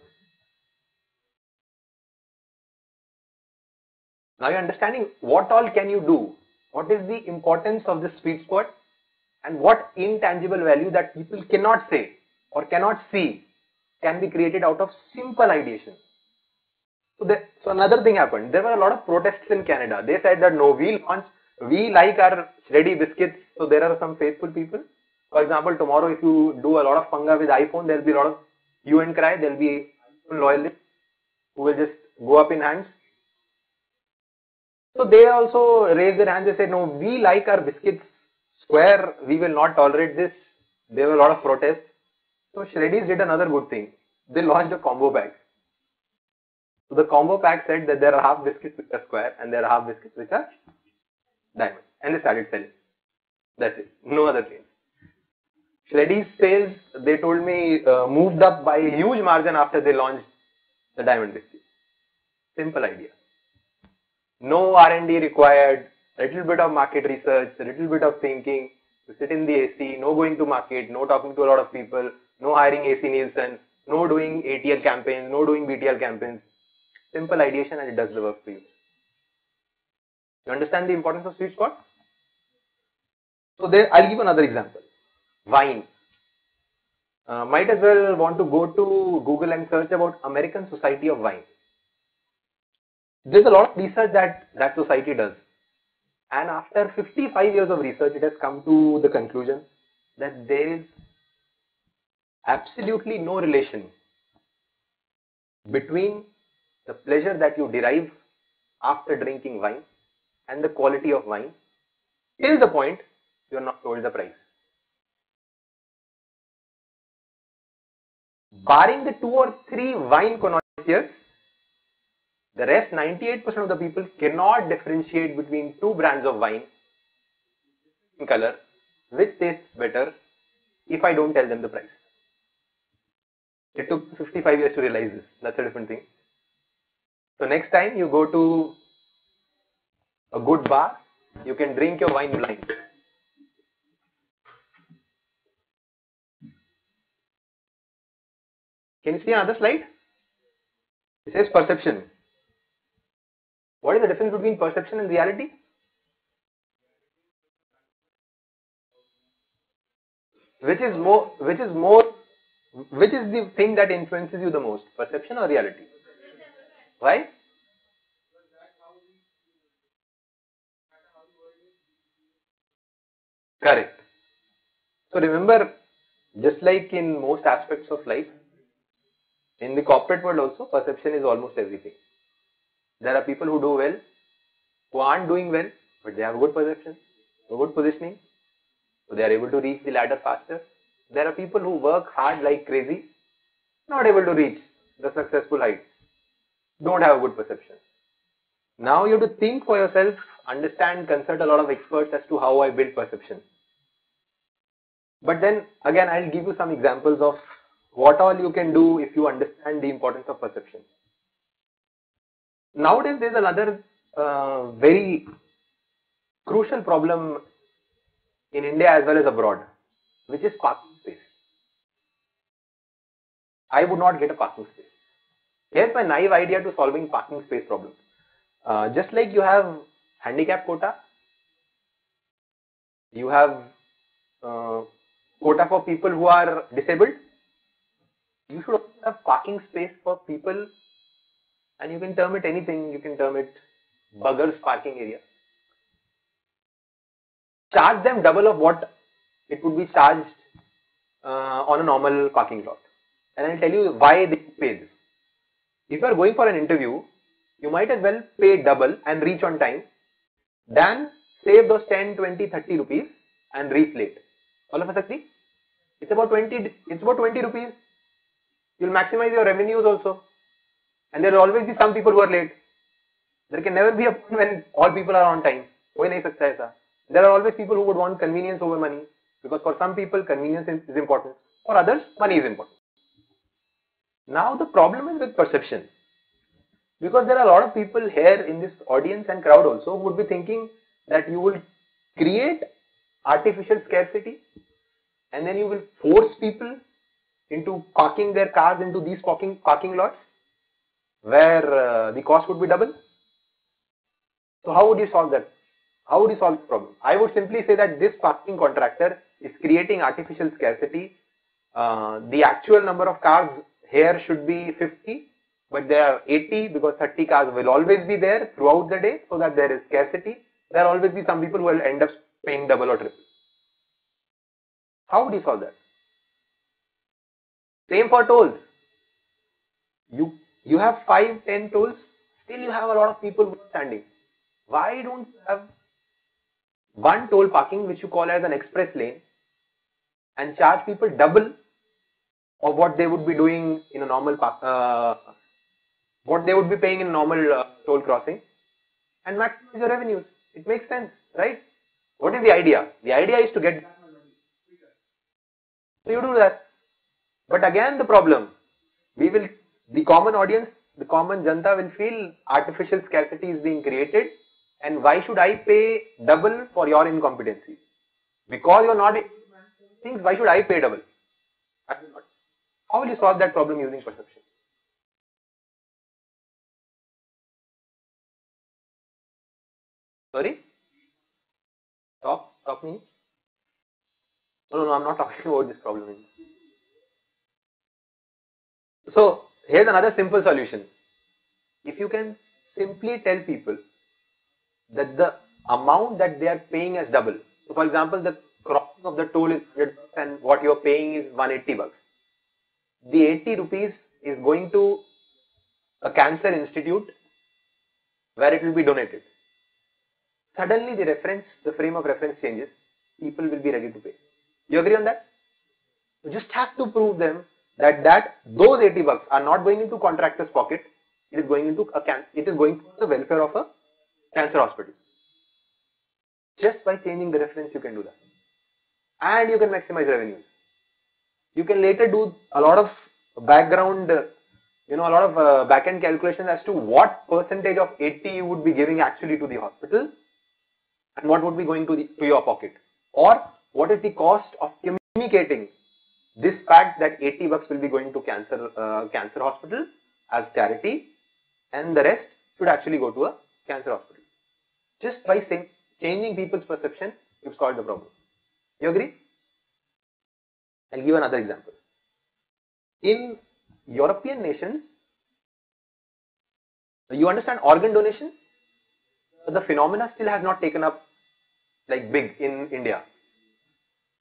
Now you're understanding what all can you do? What is the importance of this sweet spot? And what intangible value that people cannot say or cannot see can be created out of simple ideation. So another thing happened. There were a lot of protests in Canada. They said that no, we like our Shreddy biscuits. So there are some faithful people. For example, tomorrow if you do a lot of funga with iPhone, there will be a lot of hue and cry. There will be loyalists who will just go up in hands. So they also raised their hands. They said, no, we like our biscuits square. We will not tolerate this. There were a lot of protests. So Shreddies did another good thing. They launched a combo pack. So the combo pack said that there are half biscuits which are square and there are half biscuits which are diamond. And they started selling. That's it. No other thing. Shreddies sales, they told me, moved up by a huge margin after they launched the diamond biscuit. Simple idea. No R&D required, a little bit of market research, a little bit of thinking, to sit in the AC, no going to market, no talking to a lot of people, no hiring AC Nielsen, no doing ATL campaigns, no doing BTL campaigns. Simple ideation and it does the work for you. You understand the importance of sweet spot? So there, I'll give another example. Wine. Might as well want to go to Google and search about American Society of Wine. There's a lot of research that society does. And after 55 years of research, it has come to the conclusion that there is absolutely no relation between the pleasure that you derive after drinking wine and the quality of wine till the point you are not told the price. Barring the 2 or 3 wine connoisseurs, the rest 98% of the people cannot differentiate between 2 brands of wine in color, which tastes better if I don't tell them the price. It took 55 years to realize this. That's a different thing. So next time you go to a good bar, you can drink your wine blind. Can you see another slide? It says perception. What is the difference between perception and reality? Which is the thing that influences you the most? Perception or reality? Why? Correct. So remember, just like in most aspects of life, in the corporate world also, perception is almost everything. There are people who do well, who aren't doing well, but they have good perception, good positioning, so they are able to reach the ladder faster. There are people who work hard like crazy, not able to reach the successful heights, don't have a good perception. Now you have to think for yourself, understand, consult a lot of experts as to how I build perception. But then again, I'll give you some examples of what all you can do if you understand the importance of perception. Nowadays, there's another very crucial problem in India as well as abroad, which is parking space. I would not get a parking space. Here's my naive idea to solving parking space problem. Just like you have handicap quota, you have quota for people who are disabled, you should also have parking space for people, and you can term it anything. You can term it buggers parking area. Charge them double of what it would be charged on a normal parking lot. And I'll tell you why they pay this. If you are going for an interview, you might as well pay double and reach on time than save those 10, 20, 30 rupees and reach late. All of us agree? It's about 20 rupees. You'll maximize your revenues also. And there will always be some people who are late. There can never be a point when all people are on time. कोई नहीं सकता ऐसा. There are always people who would want convenience over money, because for some people convenience is important. For others, money is important. Now the problem is with perception, because there are a lot of people here in this audience and crowd also who would be thinking that you will create artificial scarcity and then you will force people into parking their cars into these parking lots where the cost would be double. So how would you solve that? How would you solve the problem? I would simply say that this parking contractor is creating artificial scarcity. The actual number of cars here should be 50, but there are 80 because 30 cars will always be there throughout the day, so that there is scarcity. There will always be some people who will end up paying double or triple. How would you solve that? Same for tolls. You have 5, 10 tolls, still you have a lot of people standing. Why don't you have one toll parking which you call as an express lane and charge people double of what they would be doing in a normal what they would be paying in a normal toll crossing, and maximize your revenues? It makes sense, right? What is the idea? The idea is to get, so you do that. But again, the problem, the common audience, the common janta will feel artificial scarcity is being created, and why should I pay double for your incompetency? Because you are not things, why should I pay double? I will not. How will you solve that problem using perception? Sorry? Stop me. No, I'm not talking about this problem. So here's another simple solution. If you can simply tell people that the amount that they are paying as double. So for example, the crossing of the toll is 100 bucks and what you're paying is 180 bucks. The 80 rupees is going to a cancer institute where it will be donated. Suddenly the frame of reference changes. People will be ready to pay. You agree on that? You just have to prove them that those 80 bucks are not going into contractor's pocket. It is going into it is going to the welfare of a cancer hospital. Just by changing the reference, you can do that, and you can maximize revenues. You can later do a lot of background, a lot of back-end calculations as to what percentage of 80 you would be giving actually to the hospital, and what would be going to your pocket, or what is the cost of communicating this fact that 80 bucks will be going to cancer hospital as charity, and the rest should actually go to a cancer hospital. Just by changing people's perception, you've solved the problem. You agree? I'll give another example. In European nations, you understand organ donation? The phenomena still has not taken up like big in India.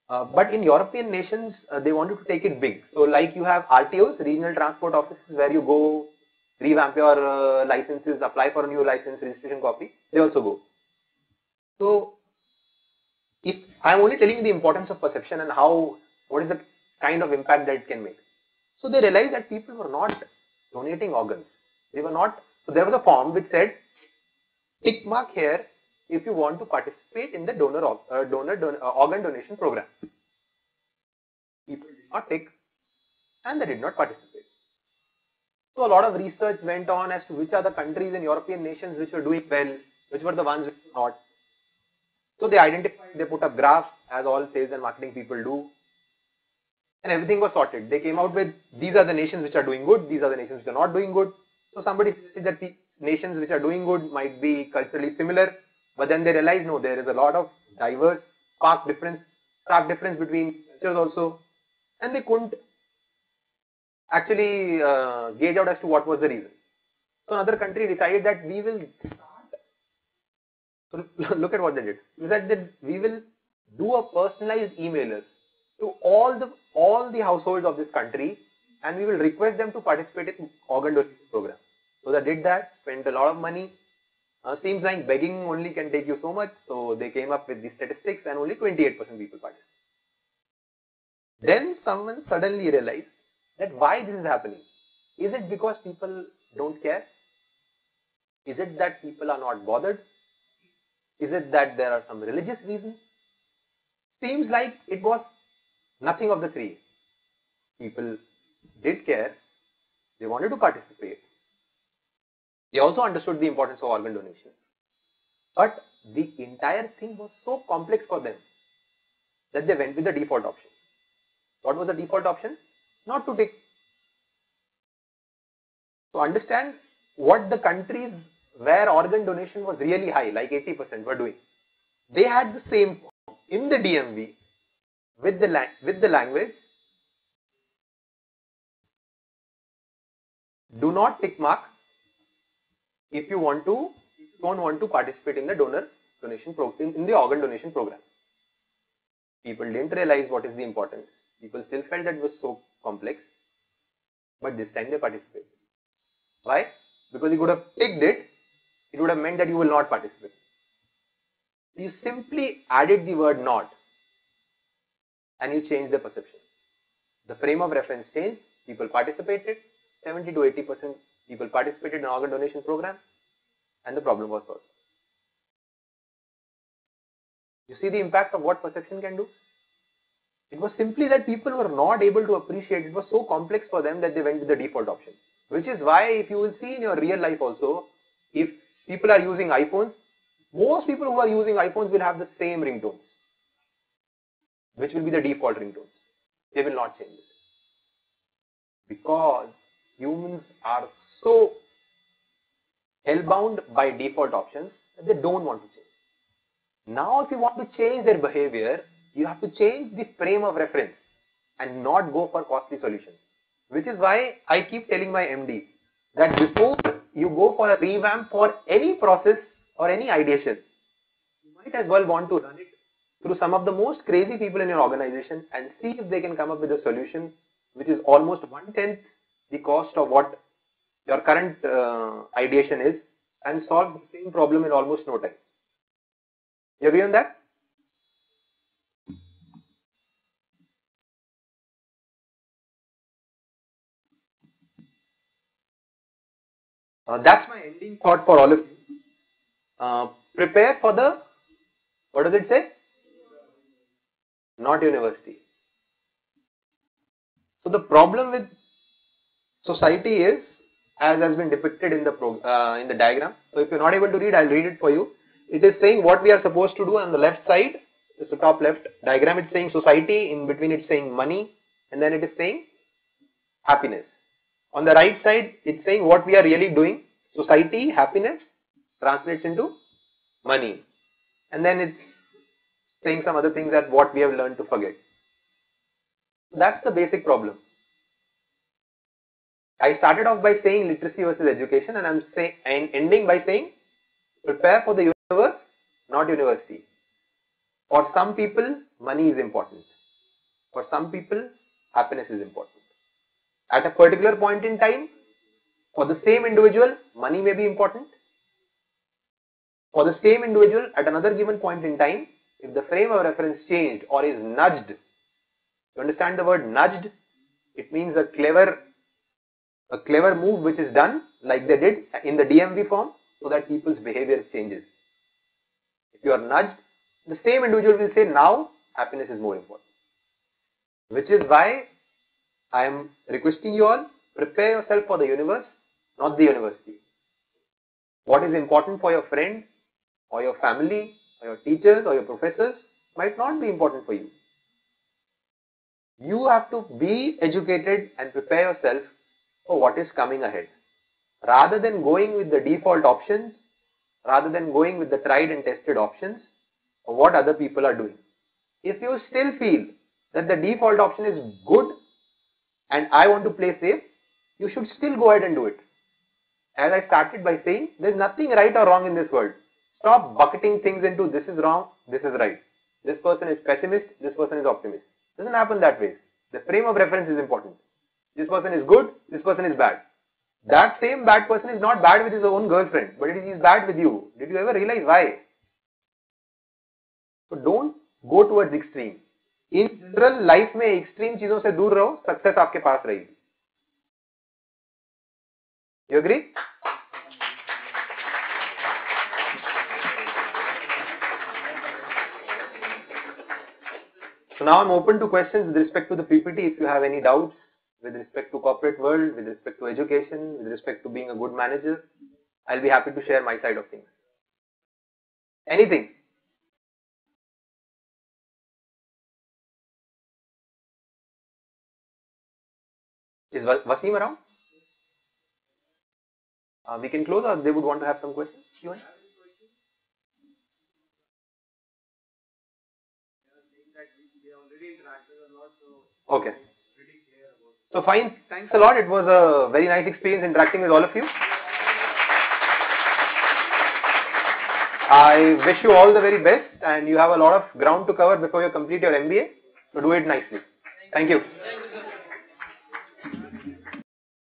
But in European nations, they wanted to take it big. So like you have RTOs, regional transport offices, where you go revamp your licenses, apply for a new license, registration copy, they also go. So if I'm only telling you the importance of perception and what is the kind of impact that it can make. So they realized that people were not donating organs. They were not, so there was a form which said, tick mark here if you want to participate in the organ donation program. People did not tick and they did not participate. So a lot of research went on as to which are the countries in European nations which were doing well, which were the ones which were not. So they identified, they put up graphs as all sales and marketing people do, and everything was sorted. They came out with, these are the nations which are doing good, these are the nations which are not doing good. So somebody said that the nations which are doing good might be culturally similar, but then they realized no, there is a lot of diverse, stark difference between cultures also, and they couldn't actually gauge out as to what was the reason. So another country decided that we will start, so look at what they did, that we will do a personalized emailer to all the households of this country, and we will request them to participate in organ donation program. So they did that, spent a lot of money. Seems like begging only can take you so much, so they came up with the statistics and only 28% people participated. Then someone suddenly realized that why this is happening. Is it because people don't care? Is it that people are not bothered? Is it that there are some religious reasons? Seems like it was nothing of the three. People did care, they wanted to participate. They also understood the importance of organ donation. But the entire thing was so complex for them that they went with the default option. What was the default option? Not to tick. So understand what the countries where organ donation was really high, like 80% were doing. They had the same form in the DMV with the language, do not tick mark if you don't want to participate in the in the organ donation program. People didn't realize what is the importance. People still felt that it was so complex, but this time they participated. Why? Because you could have ticked it, it would have meant that you will not participate. You simply added the word not and you changed the perception. The frame of reference changed, people participated, 70 to 80% people participated in organ donation program, and the problem was solved. You see the impact of what perception can do? It was simply that people were not able to appreciate. It was so complex for them that they went with the default option. Which is why if you will see in your real life also, if people are using iPhones, most people who are using iPhones will have the same ringtones, which will be the default ringtones. They will not change it. Because humans are so hellbound by default options that they don't want to change. Now if you want to change their behavior, you have to change the frame of reference and not go for costly solutions. Which is why I keep telling my MD that before you go for a revamp for any process or any ideation, you might as well want to run it through some of the most crazy people in your organization and see if they can come up with a solution which is almost 1/10 the cost of what your current ideation is, and solve the same problem in almost no time. You agree on that? That's my ending thought for all of you. Prepare for the, what does it say? Not university. So the problem with society is, as has been depicted in the diagram. So if you're not able to read, I'll read it for you. It is saying what we are supposed to do on the left side. It's the top left diagram. It's saying society. In between, it's saying money, and then it is saying happiness. On the right side, it's saying what we are really doing. Society, happiness translates into money, and then it's saying some other things that what we have learned to forget. That's the basic problem. I started off by saying literacy versus education, and I'm ending by saying prepare for the universe, not university. For some people, money is important. For some people, happiness is important. At a particular point in time, for the same individual, money may be important. For the same individual, at another given point in time, if the frame of reference changed or is nudged, you understand the word nudged? It means a clever move which is done like they did in the DMV form so that people's behavior changes. If you are nudged, the same individual will say now happiness is more important. Which is why I am requesting you all, prepare yourself for the universe, not the university. What is important for your friend or your family or your teachers or your professors might not be important for you. You have to be educated and prepare yourself for what is coming ahead. Rather than going with the default options, rather than going with the tried and tested options of what other people are doing. If you still feel that the default option is good and I want to play safe, you should still go ahead and do it. As I started by saying, there is nothing right or wrong in this world. Stop bucketing things into this is wrong, this is right. This person is pessimist, this person is optimist. It doesn't happen that way. The frame of reference is important. This person is good, this person is bad. That same bad person is not bad with his own girlfriend, but he is bad with you. Did you ever realize why? So don't go towards extreme. In general life में extreme चीजों से दूर रहो, success आपके पास रहेगी. You agree? So now I'm open to questions with respect to the PPT. If you have any doubts with respect to corporate world, with respect to education, with respect to being a good manager, I'll be happy to share my side of things. Anything? Is Wasim around? We can close, or they would want to have some questions. Q&A? Okay. So fine. Thanks a lot. It was a very nice experience interacting with all of you. I wish you all the very best, and you have a lot of ground to cover before you complete your MBA. So do it nicely. Thank you.